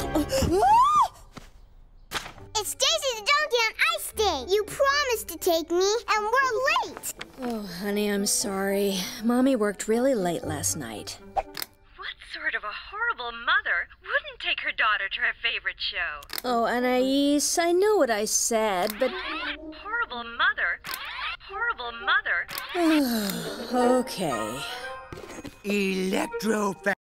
It's Daisy the Donkey on Ice Day. You promised to take me, and we're late. Oh, honey, I'm sorry. Mommy worked really late last night. What sort of a horrible mother wouldn't take her daughter to her favorite show? Oh, Anais, I know what I said, but... Horrible mother? Horrible mother? Okay. Electro